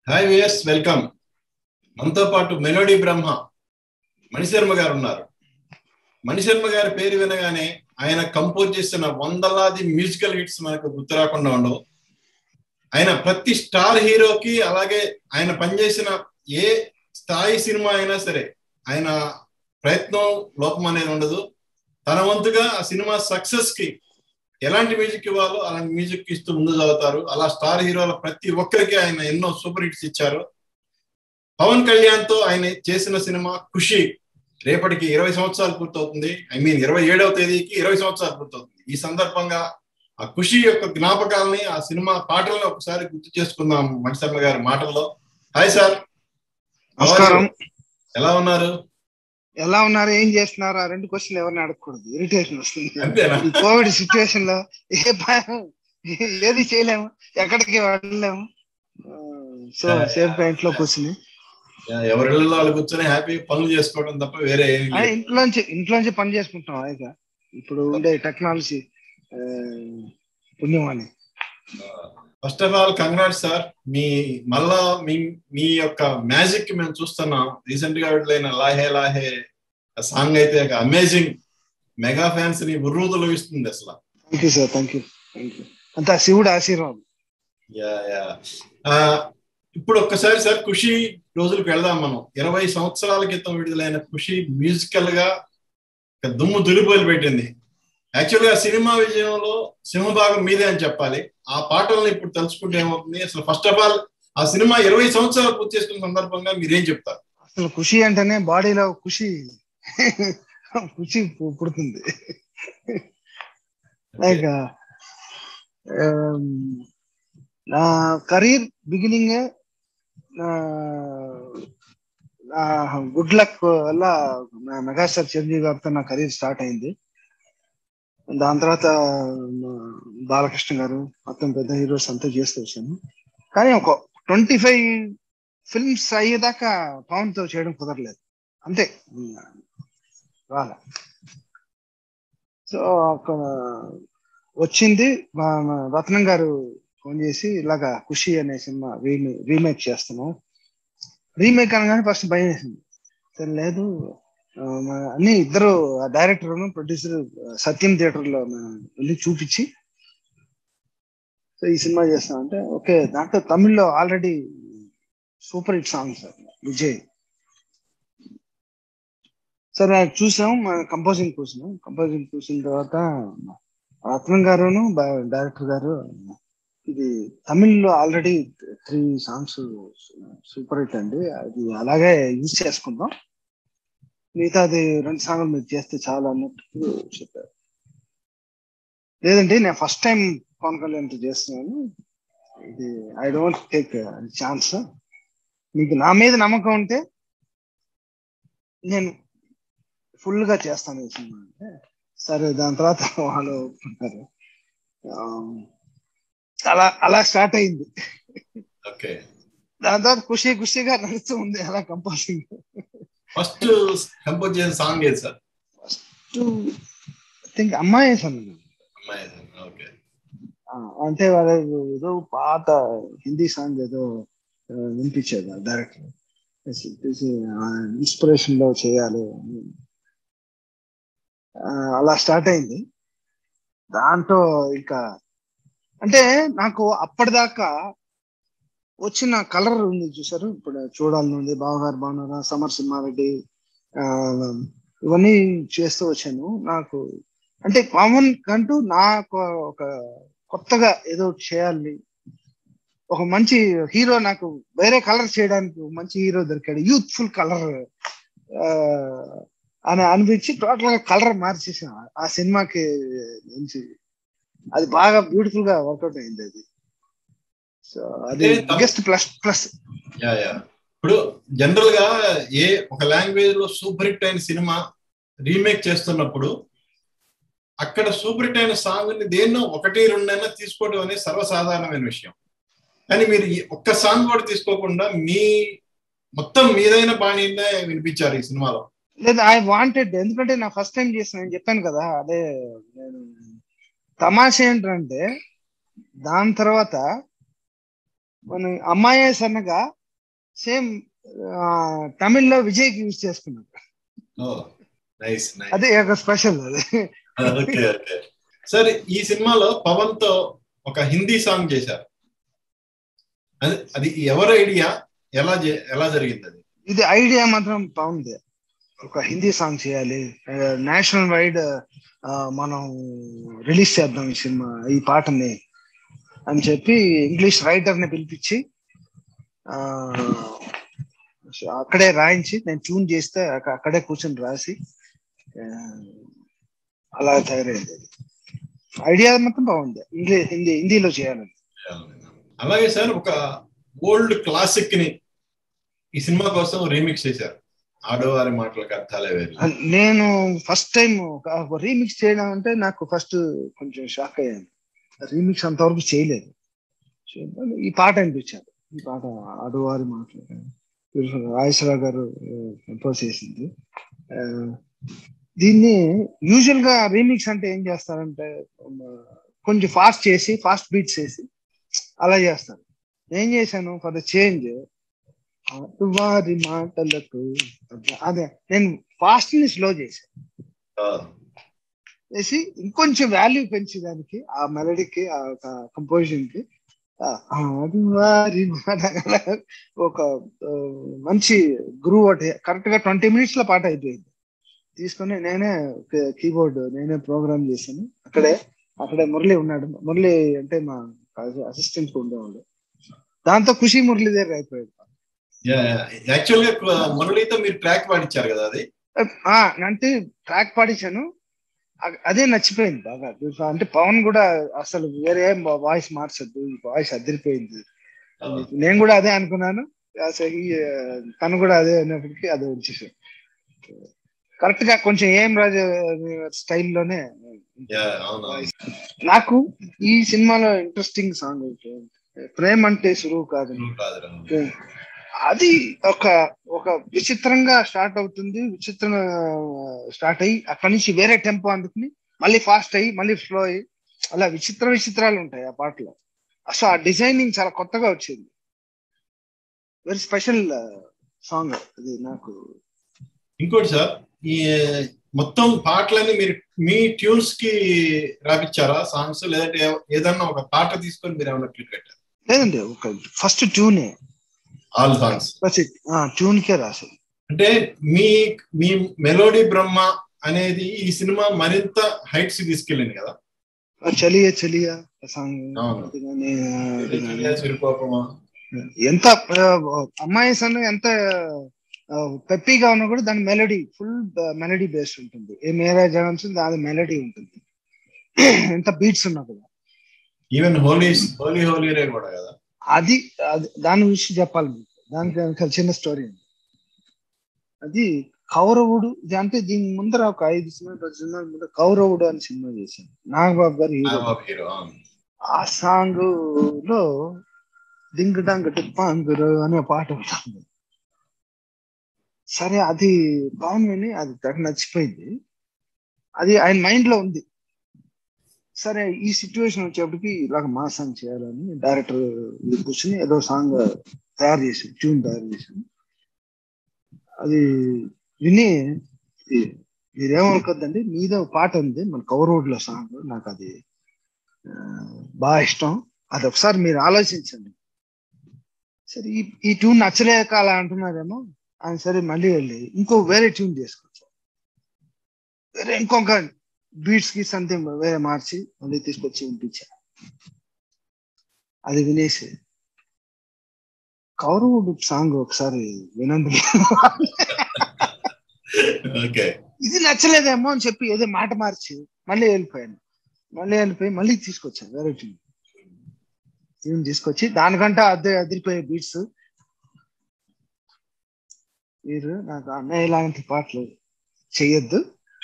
Hi VS, welcome. మనతో పాటు melody బ్రహ్మ మణిశర్మ గారు ఉన్నారు. మణిశర్మ గారి పేరు వినగానే ఆయన కంపోజ్ చేసిన వందలాది మ్యూజికల్ హిట్స్ మనకు గుర్తు రాకుండా ఉండవు. ఆయన ప్రతి స్టార్ హీరోకి, అలాగే ఆయన పనిచేసిన ఏ స్థాయి సినిమా అయినా సరే ఆయన ప్రయత్నం లోపం అనేది ఉండదు. తన వంతుగా ఆ సినిమా సక్సెస్ కి ఎలాంటి మ్యూజిక్ ఇవ్వాలో అలాంటి మ్యూజిక్ ఇస్తూ ముందు చదువుతారు. అలా స్టార్ హీరోల ప్రతి ఒక్కరికి ఆయన ఎన్నో సూపర్ హిట్స్ ఇచ్చారు. పవన్ కళ్యాణ్ తో ఆయన చేసిన సినిమా ఖుషి రేపటికి 20 సంవత్సరాలు పూర్తవుతుంది. 27వ తేదీకి 20 సంవత్సరాలు పూర్తవుతుంది. ఈ సందర్భంగా ఆ ఖుషి యొక్క జ్ఞాపకాలని, ఆ సినిమా పాటలను ఒకసారి గుర్తు చేసుకుందాం మణిశర్మ గారి మాటల్లో. హాయ్ సార్, నమస్కారం. ఎలా ఉన్నారు? ఏం చేస్తున్నారు? ఆ రెండు క్వశ్చన్లు ఎవరిని అడగకూడదు, ఇరిటేషన్ వస్తుంది. అంతేనా? ఈ కోవిడ్ సిచ్యువేషన్ లో ఏది చేయలేము, ఎక్కడికి వెళ్ళలేము. సో సేఫ్ గా ఇంట్లో కూర్చుని ఎవరిళ్ళలో వాళ్ళు కూర్చొని హ్యాపీ పనులు చేసుకోవడం తప్ప వేరే ఏమీ లేదు. ఇంట్లోంచి పని చేసుకుంటాం. అయితే ఇప్పుడు ఉండే టెక్నాలజీ పుణ్యం అని. First of all congrats sir. మళ్ళా మీ యొక్క మ్యాజిక్ మేము చూస్తున్నాం. రీసెంట్ గా విడుదలైన లాహే లాహే సాంగ్ అయితే అమేజింగ్, మెగా ఫ్యాన్స్ ని ఉర్రూతలు ఇస్తుంది అసలు. Thank you sir, thank you. అంతా శివుడు ఆశీర్వాదం. ఇప్పుడు ఒక్కసారి సార్ ఖుషి రోజులకు వెళ్దాం మనం. 20 సంవత్సరాల క్రితం విడుదలైన ఖుషి మ్యూజికల్ గా దుమ్ము దులిపోలు పెట్టింది. యాక్చువల్ గా సినిమా విజయంలో సింహభాగం మీదే అని చెప్పాలి. ఆ పాటలను ఇప్పుడు తలుచుకుంటే ఏమవుతుంది? అసలు ఫస్ట్ ఆఫ్ ఆల్ ఆ సినిమా 20 సంవత్సరాలు పూర్తి చేసుకున్న సందర్భంగా మీరేం చెప్తారు? అసలు ఖుషి అంటేనే బాడీలో ఖుషి పుడుతుంది. లైక్ నా కెరీర్ బిగినింగ్ గుడ్ లక్ వల్ల మెగాస్టార్ చిరంజీవి గారితో నా కెరీర్ స్టార్ట్ అయింది. దాని తర్వాత బాలకృష్ణ గారు, మొత్తం పెద్ద హీరోస్ అంతా చేస్తూ వచ్చాను. కానీ ఒక 25 ఫిల్మ్స్ అయ్యేదాకా పవన్ తో చేయడం కుదరలేదు, అంతే రాలే. సో అక్కడ వచ్చింది రత్నం గారు ఫోన్ చేసి, ఇలాగా ఖుషి అనే సినిమా రీమేక్ చేస్తున్నాం. రీమేక్ అనగానే ఫస్ట్ భయం వేసింది. లేదు, అన్ని ఇద్దరు డైరెక్టర్ ప్రొడ్యూసర్ సత్యం థియేటర్ లో వెళ్ళి చూపించి ఈ సినిమా చేస్తాం అంటే ఓకే. దాంట్లో తమిళ్లో already super hit songs Vijay. సరే చూసాం, కంపోజింగ్ చూసిన తర్వాత రత్నం గారును డైరెక్టర్ గారు, ఇది తమిళ్లో ఆల్రెడీ 3 సాంగ్స్ సూపర్ హిట్ అండి, అది అలాగే యూజ్ చేసుకుందాం, మిగతా అది 2 సాంగ్లు మీరు చేస్తే చాలా అన్నట్టు చెప్పారు. లేదండి, నేను ఫస్ట్ టైం పవన్ కళ్యాణ్ చేస్తున్నాను, ఇది ఐ డోంట్ టేక్ ఛాన్స్, మీకు నా మీద నమ్మకం ఉంటే నేను ఫుల్ గా చేస్తాను ఈ సినిమా అంటే సరే. దాని తర్వాత వాళ్ళు ఒప్పుకుంటారు. అలా స్టార్ట్ అయింది. దాని తర్వాత ఖుషిగా నడుస్తూ ఉంది అలా కంపోజింగ్. ఫస్ట్ కంపోజ్ చేసిన సాంగ్ ఏది సార్? ఫస్ట్ థింక్ అమ్మాయి సార్. అంటే వాళ్ళ ఏదో పాత హిందీ సాంగ్ ఏదో వినిపించేది డైరెక్టర్, ఇన్స్పిరేషన్ లో చేయాలి, అలా స్టార్ట్ అయింది. దాంట్లో ఇంకా అంటే నాకు అప్పటిదాకా వచ్చిన కలర్ ఉంది చూసారు, ఇప్పుడు చూడాలని ఉంది, బావగారు బాగున్నారా, సమర్ సింహారెడ్డి, ఇవన్నీ చేస్తూ వచ్చాను. నాకు అంటే కామన్ కంటూ నాకు ఒక కొత్తగా ఏదో చేయాలి, ఒక మంచి హీరో, నాకు వేరే కలర్ చేయడానికి మంచి హీరో దొరికాడు, యూత్ఫుల్ కలర్ అని అనిపించి టోటల్ గా కలర్ మార్చేసాం ఆ సినిమాకి నుంచి. అది బాగా బ్యూటిఫుల్ గా వర్కౌట్ అయింది అది. సో అది బిగ్గెస్ట్ ప్లస్. ఇప్పుడు జనరల్ గా ఒక లాంగ్వేజ్ లో సూపర్ హిట్ అయిన సినిమా రీమేక్ చేస్తున్నప్పుడు అక్కడ సూపర్ హిట్ అయిన సాంగ్ ని దేన్నో 1-2 తీసుకోవడం అనేది సర్వసాధారణమైన విషయం. కానీ మీరు ఒక్క సాంగ్ కూడా తీసుకోకుండా మొత్తం మీదైన బాణీనే వినిపించారు ఈ సినిమాలో. లేదు, ఐ వాంటెడ్, ఎందుకంటే నా ఫస్ట్ టైం చేసిన, నేను చెప్పాను కదా. అదే నేను తమాషా ఏంటంటే దాని తర్వాత మన అమ్మాయి సన్నగా సేమ్ తమిళ్లో విజయ్కి యూజ్ చేసుకున్నారు. అదే ఒక స్పెషల్ అది. ఓకే ఓకే సార్, ఈ సినిమాలో పవన్ తో ఒక హిందీ సాంగ్ చేశారు. అది ఎవరి ఐడియా, ఎలా జరిగింది అది? ఇది ఐడియా మాత్రం బాగుంది. ఒక హిందీ సాంగ్ చేయాలి, నేషనల్ వైడ్ మనం రిలీజ్ చేద్దాం ఈ సినిమా, ఈ పాటని అని చెప్పి ఇంగ్లీష్ రైటర్ ని పిలిపించి అక్కడే రాయించి నేను ట్యూన్ చేస్తే అక్కడే కూర్చొని రాసి అలా తయారైంది. ఐడియా మొత్తం బాగుంది. హిందీలో చేయాలని. అలాగే సార్, ఒక ఓల్డ్ క్లాసిక్ ని ఈ సినిమా కోసం రీమిక్స్ చేశారు, ఆడవారి మాటలకు అర్థాలే వేరు. నేను ఫస్ట్ టైం రీమిక్స్ చేయడం అంటే నాకు ఫస్ట్ కొంచెం షాక్ అయ్యాను. రీమిక్స్ అంతవరకు చేయలేదు. ఈ పాట అనిపించారు. ఈ పాట ఆడవారి మాటలు రాజేశ్వరరావు గారు కంపోజ్ చేసింది. దీన్ని యూజువల్ గా రీమిక్స్ అంటే ఏం చేస్తారంటే కొంచెం ఫాస్ట్ బీట్స్ చేసి అలా చేస్తారు. ఏం చేశాను ఫర్ ద చేంజ్, వారి మాటలకు అదే నేను ఫాస్ట్ ని స్లో చేసి ఇంకొంచెం వాల్యూ పెంచేదానికి ఆ మెలడీకి, ఆ కంపోజిషన్ కి వారి మాట ఒక మంచి గ్రూవ్ ఒకటి కరెక్ట్ గా 20 minutes లో పాట అయిపోయింది. తీసుకొని నేనే కీబోర్డ్ నేనే ప్రోగ్రామ్ చేశాను. అక్కడే మురళి ఉన్నాడు. మురళి అంటే మా అసిస్టెంట్ ఉండేవాడు. దాంతో ఖుషి మురళి దగ్గర అయిపోయాడు. యాక్చువల్ గా మురళితో మీరు ట్రాక్ పాడించారు కదా? అది అంటే ట్రాక్ పాడించాను, అదే నచ్చిపోయింది బాగా. అంటే పవన్ కూడా అసలు వేరే వాయిస్ మార్చద్దు, వాయిస్ అదిరిపోయింది. నేను కూడా అదే అనుకున్నాను. తను కూడా అదే అన్నప్పటికీ అదే వచ్చేసాడు. కరెక్ట్ గా కొంచెం ఏం రాజు స్టైల్లోనే. నాకు ఈ సినిమాలో ఇంట్రెస్టింగ్ సాంగ్ ప్రేమ అంటే సులువు కాదు. అది ఒక విచిత్రంగా స్టార్ట్ అవుతుంది. విచిత్రంగా స్టార్ట్ అయ్యి అక్కడి నుంచి వేరే టెంపో అందుకుని మళ్ళీ ఫాస్ట్ అయ్యి మళ్ళీ స్లో అయ్యి అలా విచిత్రాలు ఉంటాయి ఆ పాటలో. అసలు ఆ డిజైనింగ్ చాలా కొత్తగా వచ్చింది. వెరీ స్పెషల్ సాంగ్ అది నాకు. ఇంకోటి సార్, ఈ మొత్తం పాటలన్నీ మీరు మీ ట్యూన్స్ కి రాపిచ్చారా సాంగ్స్, లేదంటే ఏదన్నా ఒక పాట తీసుకొని మీరు ఏమన్నా ట్యూన్ పెట్టారు? లేదండి, ఒక ఫస్ట్ ట్యూనే, ఆల్ సాంగ్స్ ట్యూన్ కే రాశారు. అంటే మీ మెలోడీ బ్రహ్మ అనేది ఈ సినిమా మరింత హైట్స్ తీసుకెళ్ళింది కదా. చలియా చలియా సాంగ్ ఎంత అమ్మాయి సాంగ్ ఎంత పెప్పీగా ఉన్నా కూడా దాని మెలడీ ఫుల్ మెలడీ బేస్డ్ ఉంటుంది. ఏ మేరా జాన్స్ దాని మెలడీ ఉంటుంది. ఎంత బీట్స్ ఉన్నా కూడా. ఈవెన్ హోలీ రే కూడా కదా. అది దాని విషయం చెప్పాలి మీకు. దానికి చిన్న స్టోరీ ఉంది. అది కౌరవుడు. ఇది అంటే దీని ముందర ఒక 5 సినిమాల ముందర కౌరవుడు అని సినిమా చేశాను, నాగబాబు గారు హీరో. ఆ సాంగ్ లో డింగ్ డాంగ్ టిప్పాంగురు అనే పాట ఉంటుంది. సరే, అది బాగుందని అది తెగ నచ్చిపోయింది. అది ఆయన మైండ్ లో ఉంది. సరే, ఈ సిచ్యువేషన్ వచ్చేప్పటికి ఇలాగ మా సాంగ్ చేయాలని డైరెక్టర్ కూర్చొని ఏదో సాంగ్ తయారు చేశాను, ట్యూన్ తయారు చేశాను. అది విని మీరేమనుకోద్దండి, మీద పాట ఉంది మన కౌరవుడ్ లో సాంగ్, నాకు అది బాగా ఇష్టం. అది ఒకసారి మీరు ఆలోచించండి. సరే, ఈ ట్యూన్ నచ్చలేక అలా అంటున్నారేమో అని. సరే, మళ్ళీ వెళ్ళి వేరే ట్యూన్ చేసుకోవచ్చు, వేరే ఇంకొక బీట్స్ కి సంథింగ్ వేరే మార్చి మళ్ళీ తీసుకొచ్చి వినిపించా. అది వినేసి కౌరవుడు సాంగ్ ఒకసారి వినండి, ఇది నచ్చలేదేమో అని చెప్పి ఏదో మాట మార్చి మళ్ళీ వెళ్ళిపోయి మళ్ళీ తీసుకొచ్చాను వేరే ట్యూన్ తీసుకొచ్చి దానికంటే అదిరిపోయే బీట్స్. మీరు నాకు అన్నయ్య ఇలాంటి పాటలు చెయ్యొద్దు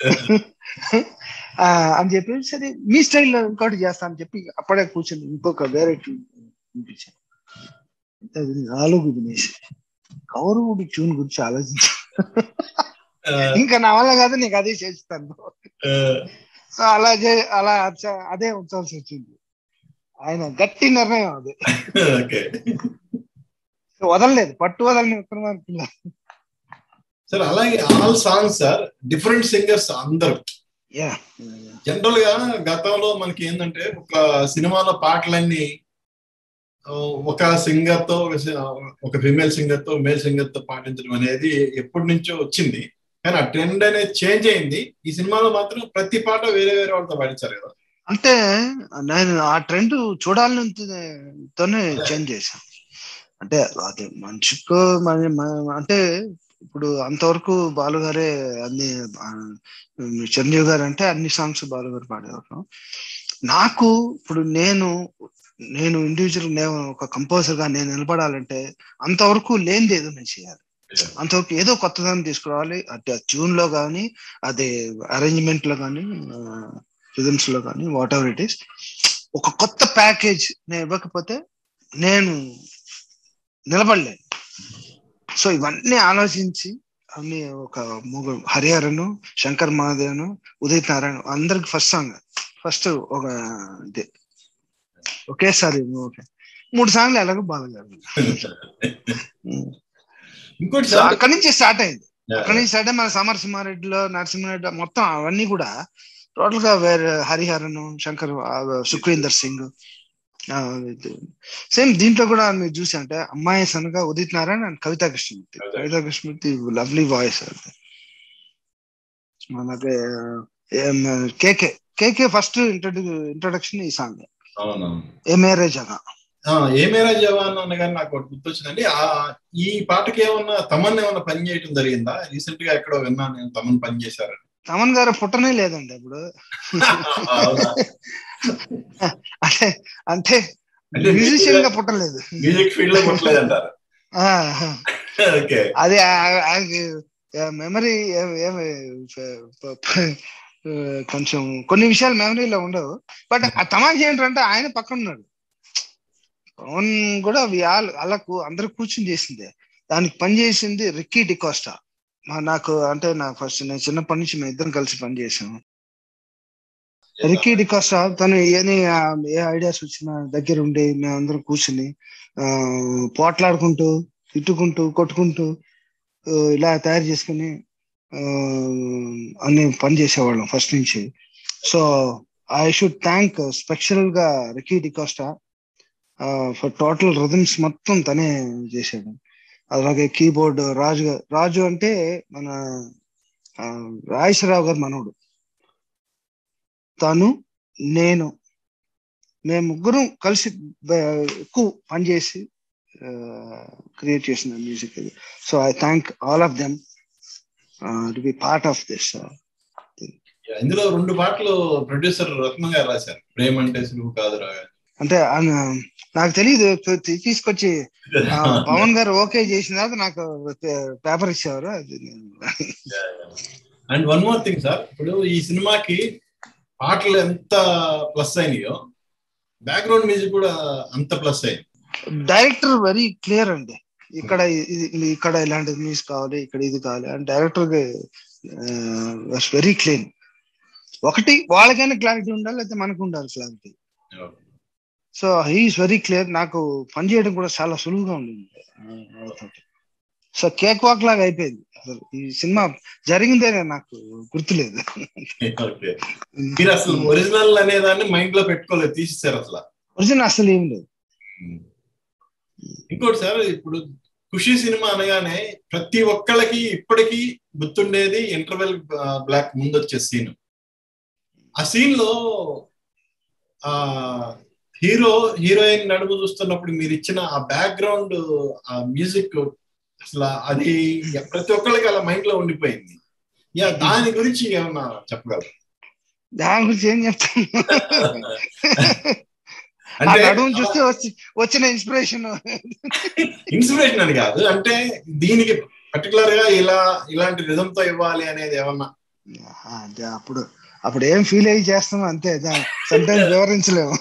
అని చెప్పి, సరే మీ స్టైల్లో ఇంకోటి చేస్తా అని చెప్పి అప్పుడే కూర్చొని ఇంకొక వేరే ట్యూన్ వినిపించాను. నాలుగు వినేసి కౌరవుడి ట్యూన్ గురించి ఆలోచించా. ఇంకా నా వల్ల కాదు, నీకు అదే చేస్తాను. సో అలా అదే ఉంచాల్సి వచ్చింది. ఆయన గట్టి నిర్ణయం అది. సో వదలలేదు, పట్టు వదలని విక్రమార్కుడు. సార్ అలాగే all songs sir different singers అందరు. జనరల్ గా గతంలో మనకి ఏంటంటే ఒక సినిమాలో పాటలన్నీ ఒక సింగర్ తో ఒక ఫిమేల్ సింగర్ తో మేల్ సింగర్ తో పాటించడం అనేది ఎప్పటి నుంచో వచ్చింది. కానీ ఆ ట్రెండ్ అనేది చేంజ్ అయింది. ఈ సినిమాలో మాత్రం ప్రతి పాట వేరే వేరే వాళ్ళతో పాడించారు కదా. అంటే నేను ఆ ట్రెండ్ చూడాలని తోనే చేంజ్ చేశాను. అంటే అది మనిషికో అంటే ఇప్పుడు అంతవరకు బాలు గారే అన్ని, చిరంజీవి గారు అంటే అన్ని సాంగ్స్ బాలు గారు పాడేవారు. నాకు ఇప్పుడు నేను ఇండివిజువల్ నేను ఒక కంపోజర్ గా నేను నిలబడాలంటే అంతవరకు లేనిది ఏదో నేను చేయాలి. అంతవరకు ఏదో కొత్తదాన్ని తీసుకురావాలి. అంటే ట్యూన్ లో కానీ, అది అరేంజ్మెంట్ లో కానీ, రిథమ్స్ లో కానీ, వాట్ ఎవర్ ఇట్ ఈస్, ఒక కొత్త ప్యాకేజ్ నేను ఇవ్వకపోతే నేను నిలబడలేను. సో ఇవన్నీ ఆలోచించి అన్ని ఒక ముగ్గురు, హరిహరను, శంకర్ మహాదేవను, ఉదిత్ నారాయణ అందరికి ఫస్ట్ ఒక ఇదే ఒకేసారి 3 సాంగ్లు ఎలాగో బాగా ఇంకోటి అక్కడి నుంచి స్టార్ట్ అయింది. మన సమరసింహారెడ్డిలో, నరసింహారెడ్డి మొత్తం అవన్నీ కూడా టోటల్ గా వేరే, హరిహరను, శంకర్, సుఖ్వీందర్ సింగ్, సేమ్ దీంట్లో కూడా మీరు చూసి అంటే అమ్మాయి సనగా Udit Narayan and Kavita Krishnamurthy lovely voice. మనకి కేకే ఫస్ట్ ఇంట్రొడక్షన్ ఈ సాంగ్ ఏ మేరే జవాన్ అనగానే నాకు ఒకటి గుర్తొచ్చిందండి. ఈ పాటకి ఏమన్నా తమన్ ఏమన్నా పని చేయటం జరిగిందా? రీసెంట్ గా ఎక్కడో విన్నా నేను తమన్ పని చేశారని. తమన్ గారు పుట్టనే లేదండి అప్పుడు. అంటే మ్యూజిషియన్ గా పుట్టలేదు, మ్యూజిక్ ఫీల్డ్ లో పుట్టలేదు అంటారు. అది మెమరీ కొంచెం కొన్ని విషయాలు మెమరీలో ఉండవు. బట్ ఆ తమాషా ఏంటంటే ఆయన పక్కన ఉన్నాడు. పవన్ కూడా అలా అందరు కూర్చుని చేసిందే, దానికి పని చేసింది రిక్కీ డికోస్టా. నాకు అంటే ఫస్ట్ నేను చిన్నప్పటి నుంచి మేము ఇద్దరం కలిసి పని చేసాము. రిక్కీ డికోస్టా తను ఏ ఐడియాస్ వచ్చినా దగ్గర ఉండి మేమందరం కూర్చుని పోట్లాడుకుంటూ, తిట్టుకుంటూ, కొట్టుకుంటూ ఇలా తయారు చేసుకుని అన్ని పని చేసేవాళ్ళం ఫస్ట్ నుంచి. So I should thank special గా Ricky D'Costa for total rhythms మొత్తం తనే చేశాడు. అలాగే కీబోర్డ్ రాజు అంటే మన రాజేశ్వరరావు గారు మనోడు. తను, నేను, మేము ముగ్గురం కలిసి ఎక్కువ పనిచేసి క్రియేట్ చేసిన మ్యూజిక్ ఇది. So I thank all of them to be part of this. ఇందులో 2 పాటలు ప్రొడ్యూసర్ రత్న గారు రాశారు, ప్రేమ అంటే సులువు కాదురా. అంటే నాకు తెలియదు, తీసుకొచ్చి పవన్ గారు ఓకే చేసిన తర్వాత నాకు పేపర్ ఇచ్చేవారు. And one more thing sir, ఇప్పుడు ఈ సినిమాకి పాటలు ఎంత ప్లస్ అయినాయో బ్యాక్గ్రౌండ్ మ్యూజిక్ కూడా అంత ప్లస్ అయింది. డైరెక్టర్ వెరీ క్లియర్ అండి, ఇక్కడ ఇలాంటి మ్యూజిక్ కావాలి, ఇక్కడ ఇది కావాలి అని డైరెక్టర్ వాస్ వెరీ క్లీన్. ఒకటి వాళ్ళకైనా క్లారిటీ ఉండాలి, లేకపోతే మనకు ఉండాలి clarity. So he is very clear. నాకు పని చేయడం కూడా చాలా సులువుగా ఉండింది. సో కేక్ వాక్ లాగా అయిపోయింది. అసలు ఈ సినిమా జరిగిందే నాకు గుర్తులేదు. మీరు అసలు ఒరిజినల్ అనేదాన్ని మైండ్ లో పెట్టుకోలేదు, తీసేశారు అసలు. ఒరిజినల్ అసలు ఏం లేదు. ఇంకోటి సార్, ఇప్పుడు ఖుషి సినిమా అనగానే ప్రతి ఒక్కళ్ళకి ఇప్పటికీ గుర్తుండేది ఇంటర్వెల్ బ్లాక్ ముందు వచ్చే సీన్. ఆ సీన్ లో హీరోయిన్ నడుము చూస్తున్నప్పుడు మీరు ఇచ్చిన ఆ బ్యాక్గ్రౌండ్ ఆ మ్యూజిక్ అసలు అది ప్రతి ఒక్కళ్ళకి అలా మైండ్ లో ఉండిపోయింది. దాని గురించి ఏమన్నా చెప్పగలరు? దాని గురించి ఏం చెప్తాను, నడుము చూస్తే వచ్చిన ఇన్స్పిరేషన్ అని కాదు, అంటే దీనికి పర్టికులర్ గా ఇలాంటి రిథమ్ తో ఇవ్వాలి అనేది ఏమన్నా? అప్పుడు ఏం ఫీల్ అయ్యి చేస్తాం అంతే, సమ్టైమ్స్ వివరించలేము.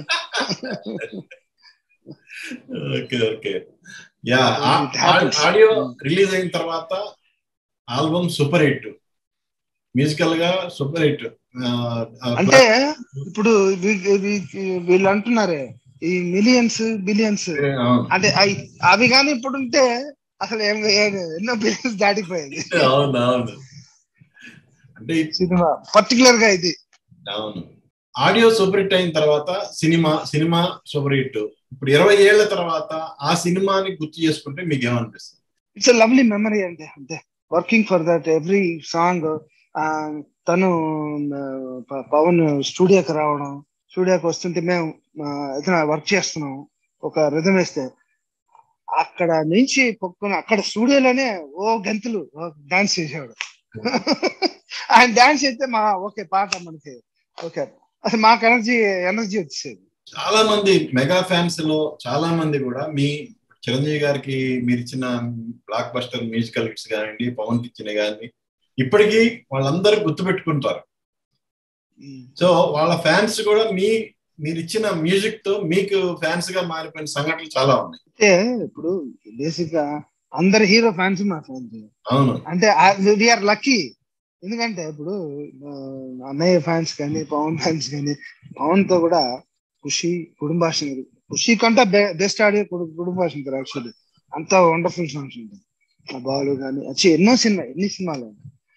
ఆడియో రిలీజ్ అయిన తర్వాత ఆల్బమ్ సూపర్ హిట్, మ్యూజికల్ గా సూపర్ హిట్. అంటే ఇప్పుడు వీళ్ళు అంటున్నారే ఈ మిలియన్స్ బిలియన్స్ అంటే అవి కానీ ఇప్పుడు ఉంటే అసలు ఎన్నో బిలియన్స్ దాటిపోయేది. అవునవును. అంటే సినిమా పర్టికులర్ గా ఇది. అవును, ఆడియో సూపర్ హిట్ అయిన తర్వాత సినిమా సూపర్ హిట్. ఇప్పుడు 20 ఏళ్ల తర్వాత ఆ సినిమాని గుర్తు చేసుకుంటే మీకు ఏమనిపిస్తుంది? ఇట్స్ ఎ లవ్లీ మెమరీ అంతే. Working for that every song. తను పవన్ స్టూడియోకి రావడం, స్టూడియోకి వస్తుంటే మేము ఏదైనా వర్క్ చేస్తున్నాం, ఒక రిథం వేస్తే అక్కడ నుంచి పొక్కుని అక్కడ స్టూడియోలోనే గంతులు డాన్స్ చేసేవాడు. ఆయన డాన్స్ అయితే ఓకే పాట మనకి ఓకే, అసలు మాకు ఎనర్జీ వచ్చేది. చాలా మంది మెగా ఫ్యాన్స్ లో చాలా మంది కూడా మీ చిరంజీవి గారికి మీరు ఇచ్చిన బ్లాక్ బస్టర్ మ్యూజికల్ హిట్స్ కానివ్వండి, పవన్ ఇచ్చిన కానీ ఇప్పటికీ వాళ్ళందరూ గుర్తుపెట్టుకుంటారు. సో వాళ్ళ ఫ్యాన్స్ కూడా మీరు ఇచ్చిన మ్యూజిక్ తో మీకు ఫ్యాన్స్ గా మారిపోయిన సంఘటనలు చాలా ఉన్నాయి. అంటే ఇప్పుడు బేసిక్ గా అందరు హీరో ఫ్యాన్స్ మా ఫ్యాన్స్. అవును, అంటే వీఆర్ లక్కీ. ఎందుకంటే ఇప్పుడు అన్నయ్య ఫ్యాన్స్ కానీ, పవన్ ఫ్యాన్స్ కానీ, పవన్ తో కూడా ఖుషి, కుటుంబాషన్, ఖుషి కంటే బెస్ట్ ఆడియో కుటుంబాషన్ యాక్చువల్లీ. అంత వండర్ఫుల్ సాంగ్స్ ఉంటుంది. బాలు కానీ ఎన్ని సినిమాలు.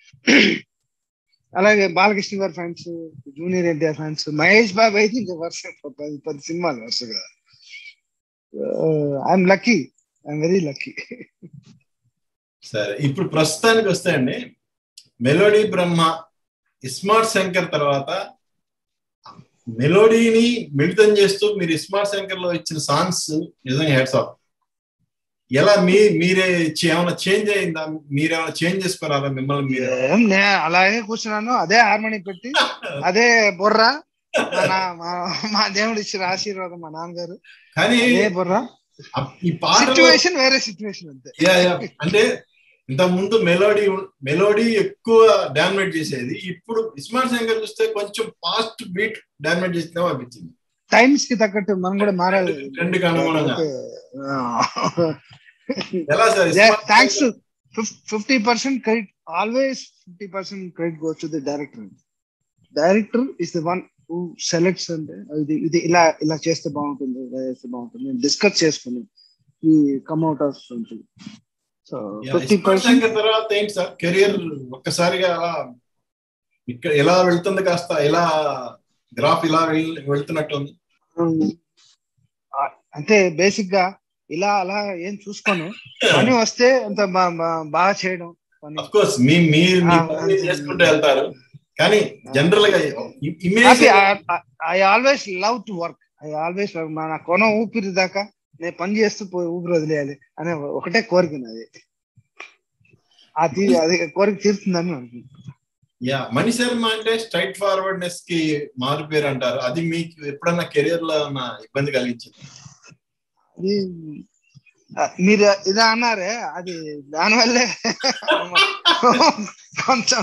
అలాగే బాలకృష్ణ గారి fans, junior NTR fans, Mahesh Babu అయితే ఇంకా వరుస 10 సినిమాలు వరుసగా. I'm lucky, I'm very lucky. సరే, ఇప్పుడు ప్రస్తుతానికి వస్తాయండి, మెలోడీ బ్రహ్మ, ఇస్మార్ట్ శంకర్ తర్వాత మెలోడీని మిళితం చేస్తూ మీరు ఇస్మార్ట్ శంకర్ లో ఇచ్చిన సాంగ్స్ నిజంగా హెడ్స్ ఆఫ్. ఎలా మీరే ఏమైనా చేంజ్ అయిందా? మీరేమైనా చేంజ్ చేసుకున్నారా మిమ్మల్ని మీరు? అలాగే కూర్చున్నాను, అదే హార్మోని పెట్టి, అదే బొర్రా, మా దేవుడు ఇచ్చిన ఆశీర్వాదం మా నాన్నగారు. కానీ బొర్రా ఈ పాట సిచ్యువేషన్ వేరే సిచ్యువేషన్ అంతే. అంటే ఇంత ముందు మెలోడీ ఎక్కువ డామినేట్ చేసేది, ఇప్పుడు ఇస్మార్ట్ శంకర్ చూస్తే కొంచెం ఫాస్ట్ బీట్ డామినేట్ చేసినా అనిపించింది. టైమ్స్ కి తగ్గట్టు మనం కూడా మారాలి. ట్రెండ్ కి అనుగుణంగా. ఎలా sir? Thanks to 50% credit, always 50% credit goes to the director. Director is the one who selects. అంటే ఇది ఇలా చేస్తే బాగుంటుంది, ఇలా చేస్తే బాగుంటుంది, డిస్కస్ చేసుకుని ఈ come out of something. So 50% తర్వాత ఏంటి సార్ కెరియర్ ఒక్కసారిగా అలా ఇక్కడ ఎలా వెళ్తుంది, కాస్త ఎలా గ్రాఫ్ ఇలా వెళ్తున్నట్టు ఉంది? అంటే బేసిక్ గా ఇలా అలా ఏం చూసుకోను, పని వస్తే అంత బాగా చేయడం. ఆఫ్ కోర్స్ మీరు చేసుకుంటూ వెళ్తారు, కానీ జనరల్ గా image. I always love to work. నా కొన ఊపిరి దాకా నేను పని చేస్తూ ఊపిరి వదిలేయాలి అనే ఒకటే కోరిక నాది. అది కోరిక తీరుతుందని అనుకుంటున్నాను. మణిశర్మ అంటే స్ట్రైట్ ఫార్వర్డ్నెస్ కి మారిపోయారు అంటారు. అది మీకు ఎప్పుడన్నా కెరియర్ లో ఇబ్బంది కలిగించింది? మీరు ఇదా అన్నారే, అది దానివల్లే కొంచెం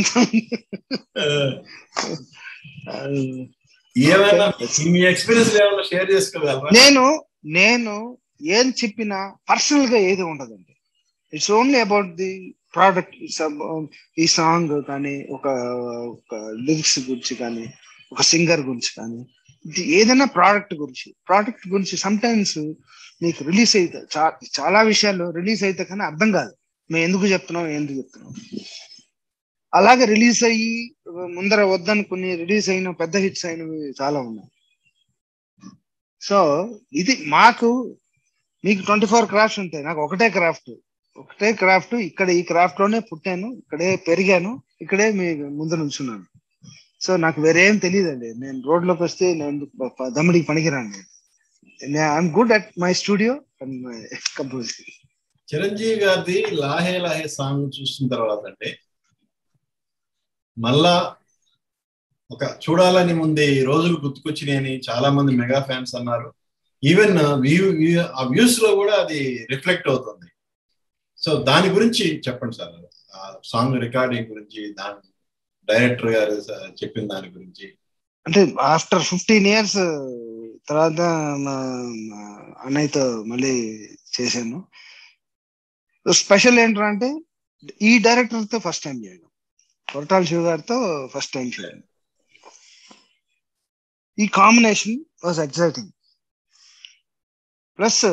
ఏమైనా మీ ఎక్స్పీరియన్స్ ఏమైనా షేర్ చేసుకోగలరా? నేను ఏం చెప్పినా పర్సనల్ గా ఏది ఉండదండి. It's only about the product. ఈ సాంగ్ కానీ, ఒక లిరిక్స్ గురించి కానీ, ఒక సింగర్ గురించి కానీ, ఏదైనా ప్రోడక్ట్ గురించి సమ్ టైమ్స్ నీకు రిలీజ్ అయితే చాలా విషయాలు రిలీజ్ అయితే కానీ అర్థం కాదు, మేము ఎందుకు చెప్తున్నాం. అలాగే రిలీజ్ అయ్యి ముందర వద్దనుకుని రిలీజ్ అయిన పెద్ద హిట్స్ అయినవి చాలా ఉన్నాయి. సో ఇది మీకు 24 క్రాఫ్ట్స్ ఉంటాయి, నాకు ఒకటే క్రాఫ్ట్. ఇక్కడ ఈ క్రాఫ్ట్ లోనే పుట్టాను, ఇక్కడే పెరిగాను, ఇక్కడే మీ ముందు నుంచున్నాను. సో నాకు వేరేం తెలియదండి. నేను రోడ్లోకి వస్తే నేను దమ్ముడికి పనికిరాను. I'm good at my studio and my composing. Chiranjeevi గారిది లాహే లాహే సాంగ్ చూసిన తర్వాత అంటే మళ్ళా ఒక చూడాలని ముందే రోజులు గుర్తుకొచ్చినాయని చాలా మంది మెగా ఫ్యాన్స్ అన్నారు. ఈవెన్ ఆ వ్యూస్ లో కూడా అది రిఫ్లెక్ట్ అవుతుంది. సో దాని గురించి చెప్పండి సార్, ఆ సాంగ్ రికార్డింగ్ గురించి, దాని డైరెక్టర్ గారు చెప్పిన దాని గురించి. అంటే ఆఫ్టర్ 15 years తర్వాత అన్నయ్యతో మళ్ళీ చేశాను. స్పెషల్ ఏంటంటే ఈ డైరెక్టర్ తో ఫస్ట్ టైం చేయడం, కొరటాల శివ గారితో ఫస్ట్ టైం చేయడం. ఈ కాంబినేషన్ వాజ్ ఎక్సైటింగ్. ప్లస్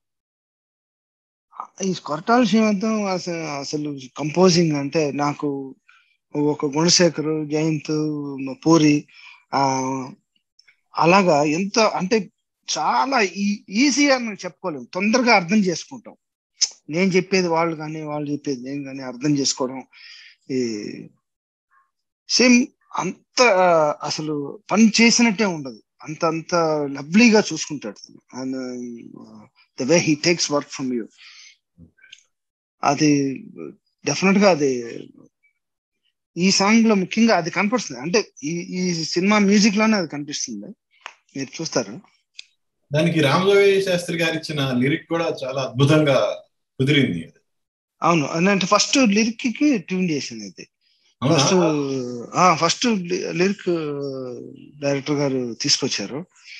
ఈ కొరటాల శ్రీమంతం అసలు కంపోజింగ్ అంటే నాకు ఒక గుణశేఖర్, జయంత్, పూరి ఆ అలాగా ఎంత అంటే చాలా ఈజీ అని చెప్పుకోలేము, తొందరగా అర్థం చేసుకుంటాం. నేను చెప్పేది వాళ్ళు కానీ, వాళ్ళు చెప్పేది నేను కానీ అర్థం చేసుకోవడం. ఈ సేమ్ అంత అసలు పని చేసినట్టే ఉండదు, అంత లవ్లీగా చూసుకుంటాడు and the way he takes work from you. అది డెఫినెట్ గా అది ఈ సాంగ్ లో ముఖ్యంగా అది కనపడుతుంది. అంటే ఈ సినిమా మ్యూజిక్ లోనే అది కనిపిస్తుంది, మీరు చూస్తారు. దానికి రామజోగి శాస్త్రి గారు ఇచ్చిన లిరిక్ కూడా చాలా అద్భుతంగా కుదిరింది. అవును, అంటే ఫస్ట్ లిరిక్ కి ట్యూన్ చేసింది ఇది. ఫస్ట్ లిరిక్ డైరెక్టర్ గారు తీసుకొచ్చారు.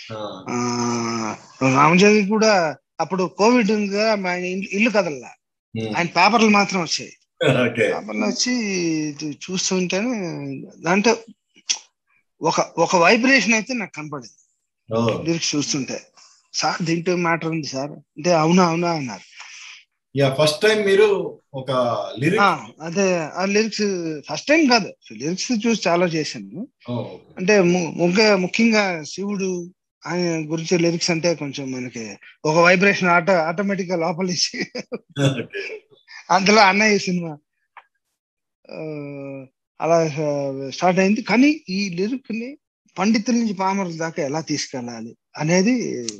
రామజోగి కూడా అప్పుడు కోవిడ్ ఆయన ఇల్లు కదల్లా, ఆయన పేపర్లు మాత్రం వచ్చాయి. పేపర్లు వచ్చి చూస్తుంటేనే దాంట్లో ఒక వైబ్రేషన్ అయితే నాకు కనపడింది లిరిక్స్ చూస్తుంటే. సార్ దీంట్లో మ్యాటర్ ఉంది సార్ అంటే అవునా అవునా అన్నారు. ఫస్ట్ టైం మీరు ఒక అదే ఆ లిరిక్స్ ఫస్ట్ టైం కాదు, లిరిక్స్ చూసి చాలా చేశాను. అంటే ముఖ్యంగా శివుడు ఆయన గురించి లిరిక్స్ అంటే కొంచెం మనకి ఒక వైబ్రేషన్ ఆటోమేటిక్ గా లోపల నుంచి అందులో అన్నయ్య సినిమా అలా స్టార్ట్ అయింది. కానీ ఈ లిరిక్ ని పండితుల నుంచి పామరుల దాకా ఎలా తీసుకెళ్ళాలి అనేది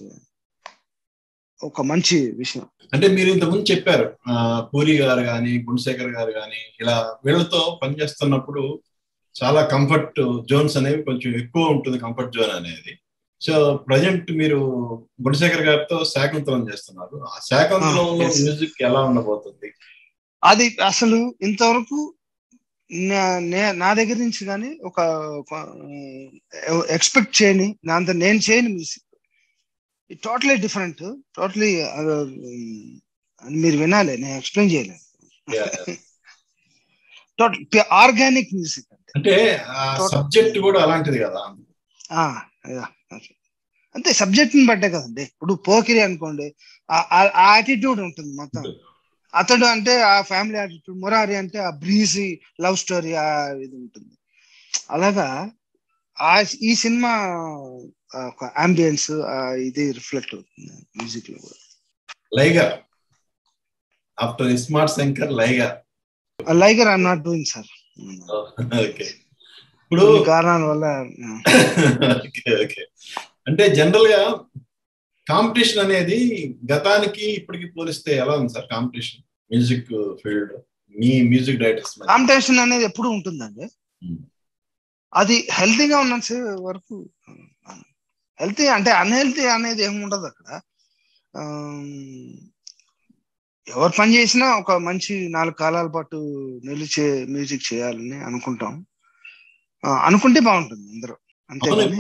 ఒక మంచి విషయం. అంటే మీరు ఇంతకుముందు చెప్పారు పూరి గారు కానీ, గుణశేఖర్ గారు కానీ, ఇలా వీళ్ళతో పనిచేస్తున్నప్పుడు చాలా కంఫర్ట్ జోన్స్ అనేవి కొంచెం ఎక్కువ ఉంటుంది, కంఫర్ట్ జోన్ అనేది. సో ప్రజెంట్ మీరు గుణశేఖర్ గారితో శాకుంతలం చేస్తున్నారు. ఆ శాకుంతలం మ్యూజిక్ ఎలా ఉండబోతుంది? అది అసలు ఇంతవరకు నా దగ్గర నుంచి కానీ ఒక ఎక్స్పెక్ట్ చేయని, నేను చేయని మ్యూజిక్, టోటలీ డిఫరెంట్, టోటలీ మీరు వినాలి, నేను ఎక్స్ప్లెయిన్ చేయలేను. టోటల్ ఆర్గానిక్ మ్యూజిక్ అంటే సబ్జెక్ట్ కూడా అలాంటిది కదా. అంతే, సబ్జెక్ట్ ని బట్టే కదండి. ఇప్పుడు పోకిరి అనుకోండి, ఆ యాటిట్యూడ్ ఉంటుంది మొత్తం. అతడు అంటే ఆ ఫ్యామిలీ యాటిట్యూడ్, మురారి అంటే ఆ బ్రీజీ లవ్ స్టోరీ ఇది ఉంటుంది. అలాగా ఈ సినిమా ఒక అంబియన్స్ ఇది రిఫ్లెక్ట్ అవుతుంది మ్యూజిక్ లో కూడా. Liger after smart Shankar Liger I'm not doing sir. ఇప్పుడు కారణాల వల్ల. అంటే జనరల్ గా కాంపిటీషన్ అనేది గతానికి ఇప్పటికి పోలిస్తే ఎలా ఉంది సార్ కాంపిటీషన్ మ్యూజిక్ ఫీల్డ్? మీ మ్యూజిక్ డైరెక్టర్స్ కాంపిటీషన్ అనేది ఎప్పుడు ఉంటుందండి. అది హెల్తీగా ఉన్నంత వరకు హెల్తీ, అంటే అన్హెల్తీ అనేది ఏమి ఉండదు అక్కడ. ఎవరు పని చేసినా ఒక మంచి 4 కాలాల పాటు నిలిచే మ్యూజిక్ చేయాలని అనుకుంటాం, అనుకుంటే బాగుంటుంది అందరూ. అంతేగాని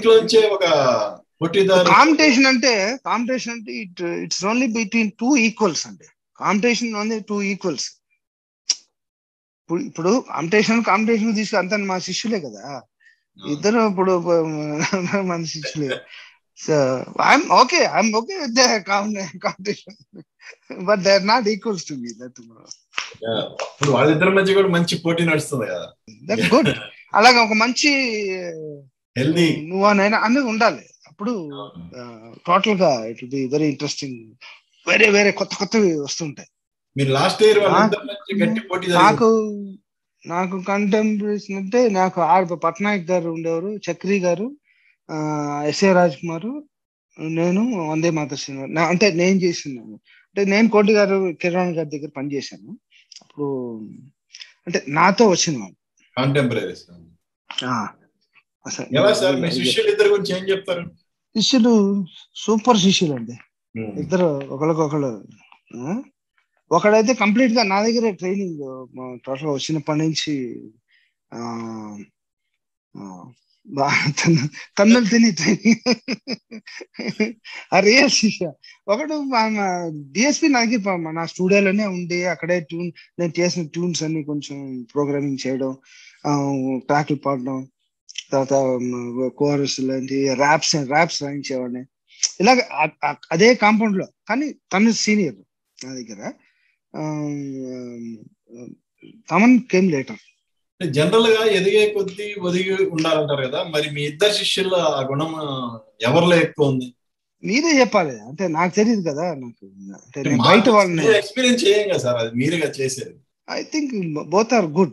కాంపిటీషన్ అంటే ఇట్స్ ఓన్లీ బిట్వీన్ 2 ఈక్వల్స్ అండి. Competition only 2 equals. ఇప్పుడు కాంపిటీషన్ తీసుకు అంత మా శిష్యులే కదా ఇద్దరు, ఇప్పుడు మన శిష్యులే. So I'm okay with the competition, but they are not equals to me. వాళ్ళిద్దరి మధ్య కూడా మంచి పోటీ నడుస్తుంది కదా. That's good. అలాగే ఒక మంచి హెల్దీ నువ్వునైనా అనేది ఉండాలి. అప్పుడు టోటల్ గా it will be very interesting. వేరే కొత్తవి వస్తుంటాయి. మీరు లాస్ట్ ఇయర్ గట్టి పోటీ నాకు కంటెంపరీస్ అంటే నాకు పట్నాయక్ గారు ఉండేవారు, చక్రి గారు, ఎస్ఏ రాజ్ కుమార్, నేను, వందే మాతర సినిమా. అంటే నేను చేసినాను, అంటే నేను కోటి గారు, కిరణ్ గారి దగ్గర పనిచేశాను. అప్పుడు అంటే నాతో వచ్చిన వాళ్ళు కాంటెంపరీస్. ఎలా సార్ మీ శిష్యులు ఇద్దరు గురించి ఏం చెప్తారు? శిష్యులు సూపర్ శిష్యులు అండి ఇద్దరు, ఒకరికొకరు. ఒకడైతే కంప్లీట్ గా నా దగ్గరే ట్రైనింగ్ టోటల్ వచ్చినప్పటి నుంచి తన్నులు తిని ట్రైనింగ్. రియల్ శిష్య ఒకడు డిఎస్పి నా స్టూడియోలోనే ఉండి అక్కడే నేను చేసిన ట్యూన్స్ అన్ని కొంచెం ప్రోగ్రామింగ్ చేయడం, ట్రాక్లు పాడడం, తర్వాత కోరస్ లాంటి ర్యాప్స్ రాయించేవాడిని. ఇలాగ అదే కాంపౌండ్ లో, కానీ తను సీనియర్ నా దగ్గర. Thaman came later. జనరల్ గా ఎదిగే కొద్దీ ఒదిగి ఉండాలంటారు కదా, మరి మీ ఇద్దరు శిష్యుల్లో ఆ గుణం ఎవరిలో ఎక్కువ ఉంది? మీరే చెప్పాలి, అంటే నాకు తెలియదు కదా. నాకు అంటే నేను బయట వాళ్ళని ఎక్స్పీరియన్స్ చేయం కదా సార్, అది మీరుగా చేసేది. I think both are good.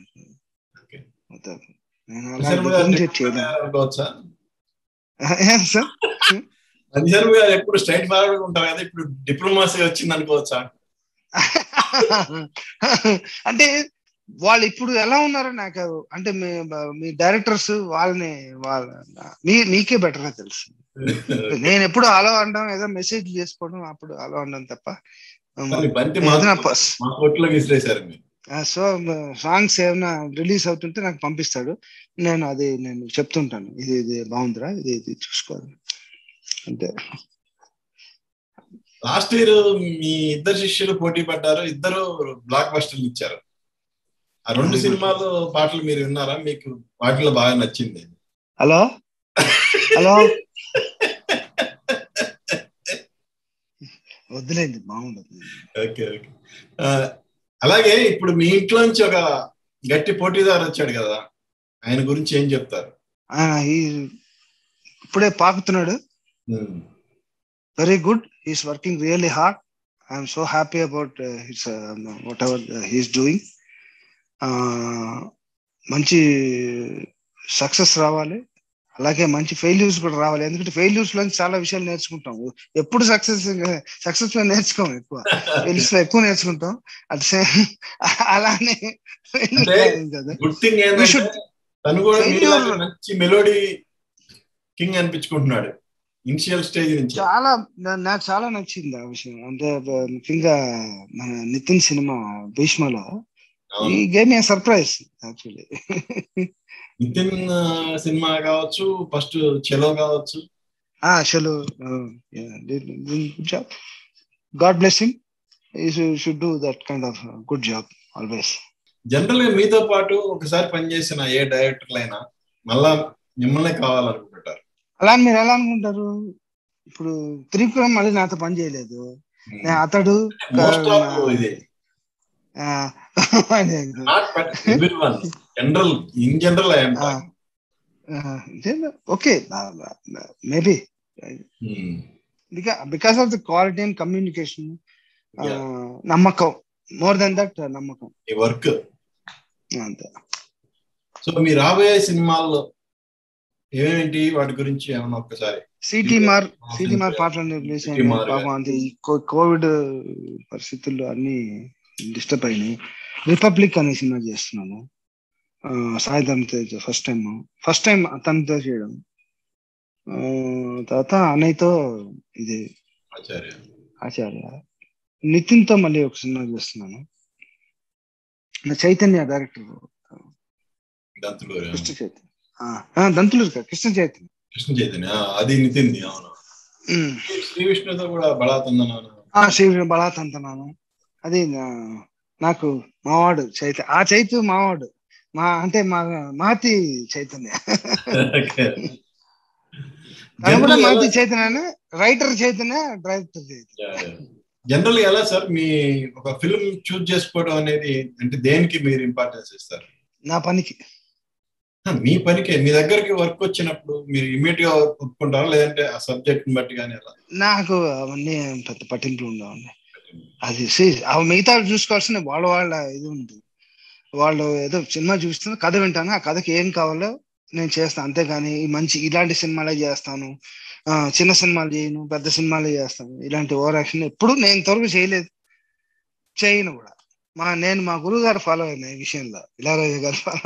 అనుకోవచ్చా సార్? మణిశర్మ గారు ఎప్పుడు స్ట్రైట్ ఫార్వర్డ్ ఉంటారు కదా, ఇప్పుడు డిప్లొమాసీ వచ్చింది అనుకోవచ్చా? అంటే వాళ్ళు ఇప్పుడు ఎలా ఉన్నారో నాకు, అంటే మీ డైరెక్టర్స్ వాళ్ళని మీకే బెటర్ గా తెలుసు. నేను ఎప్పుడు అలో అనడం, ఏదో మెసేజ్ చేసుకోవడం అప్పుడు అలో అనడం తప్ప. సో సాంగ్స్ ఏమైనా రిలీజ్ అవుతుంటే నాకు పంపిస్తాడు, నేను చెప్తుంటాను, ఇది బాగుందిరా, ఇది చూసుకోవాలి అంటే. లాస్ట్ ఇయర్ మీ ఇద్దరు శిష్యులు పోటీ పడ్డారు, ఇద్దరు బ్లాక్ బస్టర్లు ఇచ్చారు. ఆ 2 సినిమాలు పాటలు మీరు విన్నారా? మీకు వాటిలో బాగా నచ్చింది? హలో వద్దులేండి, బాగుండదు. ఓకే. అలాగే ఇప్పుడు మీ ఇంట్లో నుంచి ఒక గట్టి పోటీదారు వచ్చాడు కదా, ఆయన గురించి ఏం చెప్తారు? ఇప్పుడే పాకుతున్నాడు. Very good, he's working really hard. I'm so happy about his whatever he's doing. మంచి సక్సెస్ రావాలి, అలాగే మంచి ఫెయిల్యూర్స్ కూడా రావాలి. ఎందుకంటే ఫెయిల్యూర్స్ లో చాలా విషయాలు నేర్చుకుంటాం. ఎప్పుడు సక్సెస్ లో నేర్చుకోం, ఎక్కువ ఫెయిల్యూర్స్ లో ఎక్కువ నేర్చుకుంటాం. అది అలానే మంచి మెలోడీ కింగ్ అనిపించుకుంటున్నాడు ఇనిషియల్ స్టేజ్ నుంచి. నాకు చాలా నచ్చింది ఆ విషయం. అంటే ముఖ్యంగా మన నితిన్ సినిమా భీష్మలో ఈ game surprise actually. Nithin cinema కావచ్చు, ఫస్ట్ చెలో కావచ్చు. Chalo, god bless him. He should do that kind of good job always. General గా మీతో పాటు ఒకసారి పనిచేసిన ఏ డైరెక్టర్లు అయినా మళ్ళా మిమ్మల్ని కావాలనుకుంటారు. అలా మీరు ఎలా అనుకుంటారు? ఇప్పుడు త్రివిక్రమ్ మళ్ళీ నాతో పని చేయలేదు, అతడు okay maybe because of the quality and communication, నమ్మకం, మోర్ దెన్ దట్ నమ్మకం, వర్క్ అంతే. సో మీ రాబోయే సినిమాల్లో ఏమేంటి, వాటి గురించి ఏమన్నా ఒక్కసారి? సిటీ మార్ పాటలు రిలీజ్ అయ్యాయి పాపం. అంటే ఈ కోవిడ్ పరిస్థితుల్లో అన్ని డిస్టర్బ్ అయినాయి. రిపబ్లిక్ అనే సినిమా చేస్తున్నాను, సాయిధరం తేజ్ ఫస్ట్ టైం తనతో చేయడం. తర్వాత అన్నయ్యతో ఇది ఆచార్య. నితిన్ తో మళ్ళీ ఒక సినిమా చేస్తున్నాను. చైతన్య డైరెక్టర్, కృష్ణ చైతన్య, అది నితిన్. శ్రీ విష్ణుతో కూడా బళాతంతనాను. అది నాకు మావాడు చైతు మావాడు, అంటే మహతి చైతన్య. తను కూడా Mahati Chaitanya, writer Chaitanya, director Chaitanya. General ఎలా సార్ మీ ఒక ఫిల్మ్ చూస్ చేసుకోవడం అనేది, అంటే దేనికి మీరు ఇంపార్టెన్స్ ఇస్తారు? నా పనికి. మీ పనికే, మీ దగ్గరికి వర్క్ వచ్చినప్పుడు మీరు ఇమీడియట్ గా ఒప్పుకుంటారా, లేదంటే ఆ సబ్జెక్ట్ ని బట్టి కానీ? ఎలా? నాకు అవన్నీ పెద్ద పట్టింపులు ఉండవండి. అది మిగతా చూసుకోవాల్సిన వాళ్ళ ఇది ఉంది. వాళ్ళు ఏదో సినిమా చూస్తున్నా, కథ వింటాను, ఆ కథకి ఏం కావాలో నేను చేస్తాను, అంతేగాని ఇలాంటి సినిమాలే చేస్తాను, చిన్న సినిమాలు చేయను, పెద్ద సినిమాలే చేస్తాను, ఇలాంటి ఓవర్ యాక్షన్ ఎప్పుడు నేను ఇంతవరకు చేయను కూడా. నేను మా గురువు గారు ఫాలో అయినా ఈ విషయంలో, ఇళయరాజా గారు ఫాలో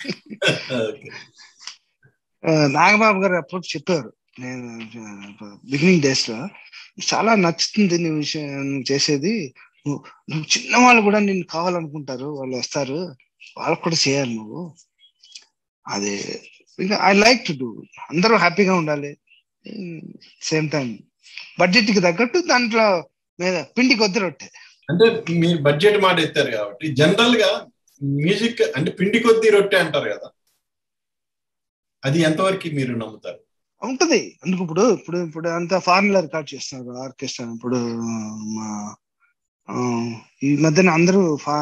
నాగబాబు గారు అప్పుడు చెప్పారు, నేను బిగినింగ్ డేస్ లో చాలా నచ్చుతుంది నీ విషయం చేసేది, నువ్వు చిన్న వాళ్ళు కూడా నిన్ను కావాలనుకుంటారు, వాళ్ళు వస్తారు, వాళ్ళకు కూడా చేయాలి నువ్వు. అదే ఇంకా ఐ లైక్ టు డూ, అందరూ హ్యాపీగా ఉండాలి, సేమ్ టైం బడ్జెట్ కి తగ్గట్టు దాంట్లో మీద పిండి కొద్ది రొట్టె. అంటే మీరు బడ్జెట్ మాట ఎత్తారు కాబట్టి, జనరల్ గా మ్యూజిక్ అంటే పిండి కొద్ది రొట్టె అంటారు కదా, అది ఎంతవరకు మీరు నమ్ముతారు? ఉంటది. అందుకు ఇప్పుడు ఇప్పుడు ఇప్పుడు అంతా ఫారెన్ లో రికార్డ్ చేస్తున్నారు ఆర్కెస్ట్రా. ఇప్పుడు మా ఆ, ఈ మధ్యన అందరూ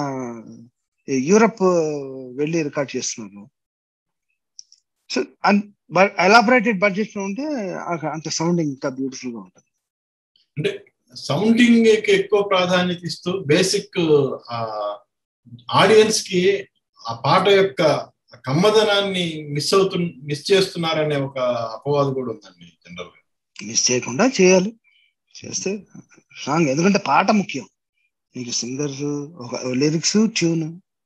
యూరప్ వెళ్ళి రికార్డ్ చేస్తున్నారు. సో ఎలాబరేటెడ్ బడ్జెట్ లో ఉంటే అంత సౌండింగ్ ఇంకా బ్యూటిఫుల్ గా ఉంటుంది. అంటే సౌండింగ్ కి ఎక్కువ ప్రాధాన్యత ఇస్తూ బేసిక్ ఆడియన్స్ కి ఆ పాట యొక్క కమ్మదనాన్ని మిస్ చేస్తున్నారనే ఒక అపవాదు కూడా ఉందండి జనరల్ గా. మిస్ చేయకుండా చేయాలి, చేస్తే సాంగ్. ఎందుకంటే పాట ముఖ్యం. నీకు singer, lyrics, tune,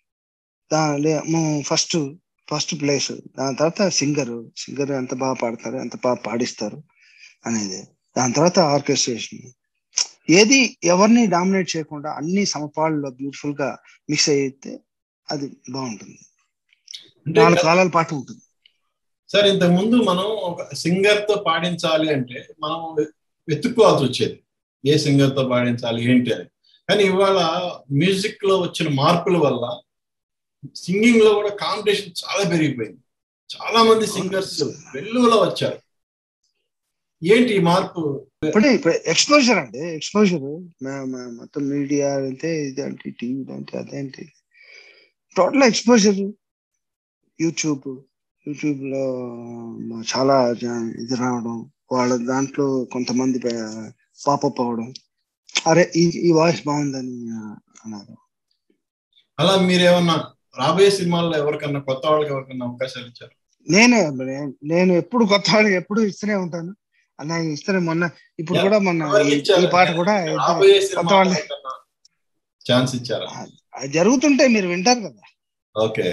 first first place, దాని తర్వాత సింగర్ ఎంత బాగా పాడతారు, ఎంత బాగా పాడిస్తారు అనేది, దాని తర్వాత ఆర్కెస్ట్రేషన్. ఏది ఎవరిని డామినేట్ చేయకుండా అన్ని సమపాళ్ళలో బ్యూటిఫుల్ గా మిక్స్ అయితే అది బాగుంటుంది. 4 కాలాల పాటు ఉంటుంది. సార్ ఇంతకు ముందు మనం ఒక సింగర్ తో పాడించాలి అంటే మనం వెతుక్కోవాల్సి వచ్చేది, ఏ సింగర్ తో పాడించాలి ఏంటి అని. కానీ ఇవాళ మ్యూజిక్ లో వచ్చిన మార్పుల వల్ల సింగింగ్ లో కూడా కాంపిటీషన్ చాలా పెరిగిపోయింది. చాలా మంది సింగర్స్ వెల్లువలో వచ్చారు. ఏంటి ఈ మార్పు? ఇప్పుడు ఎక్స్పోజర్ అండి, ఎక్స్పోజర్. మొత్తం మీడియా అంటే ఇదేంటి, టీవీ అంటే అదేంటి, టోటల్ ఎక్స్పోజర్. యూట్యూబ్ లో చాలా ఇది రావడం, వాళ్ళ దాంట్లో కొంతమంది పాపప్ అవ్వడం, అరే ఈ వాయిస్ బాగుందని అన్నారు. అలా మీరేమన్నా రాబోయే సినిమాల్లో ఎవరికన్నా కొత్త వాళ్ళకి ఎవరికన్నా అవకాశాలు ఇచ్చారు? నేను ఎప్పుడు కొత్త వాళ్ళకి ఎప్పుడు ఇస్తూనే ఉంటాను అన్న, ఇస్తూనే. ఇప్పుడు కూడా ఈ పాట కూడా కొత్త వాళ్ళే ఛాన్స్ ఇచ్చారా? జరుగుతుంటే మీరు వింటారు కదా. ఓకే,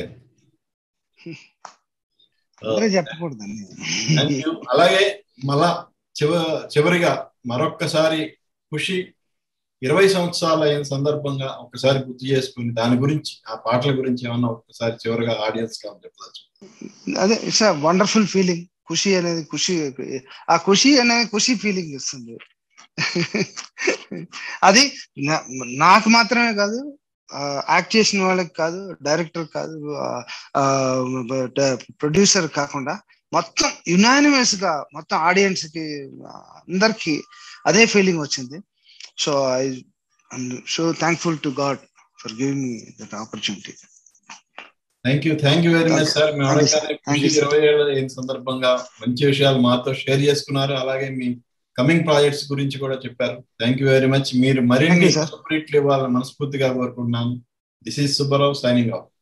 చెప్పకూడదండి. అలాగే మళ్ళా చివరిగా మరొక్కసారి ఖుషి 20 సంవత్సరాలు అయిన సందర్భంగా ఒకసారి గుర్తు చేసుకుని దాని గురించి, ఆ పాటల గురించి ఏమన్నా ఒక్కసారి చివరిగా ఆడియన్స్ గా చెప్పవచ్చు. అదే ఇట్స్ వండర్ఫుల్ ఫీలింగ్. ఖుషి అనేది ఖుషి ఫీలింగ్ ఇస్తుంది. అది నాకు మాత్రమే కాదు, యాక్ట్ చేసిన వాళ్ళకి కాదు, డైరెక్టర్ కాదు, ప్రొడ్యూసర్ కాకుండా మొత్తం యునానిమస్ గా మొత్తం ఆడియన్స్ కి అందరికి అదే ఫీలింగ్ వచ్చింది. So I'm so thankful to God for giving me that opportunity. Thank you very much sir. మీ అడగగానే ఖుషి 20 ఏళ్ళ సందర్భంగా మంచి విషయాలు మాతో షేర్ చేసుకున్నారు. అలాగే మీ కమింగ్ ప్రాజెక్ట్స్ గురించి కూడా చెప్పారు. Thank you very much. మీరు మరిన్ని సపరేట్లు ఇవ్వాలని మనస్ఫూర్తిగా కోరుకుంటున్నాను. This is Subbarao signing of.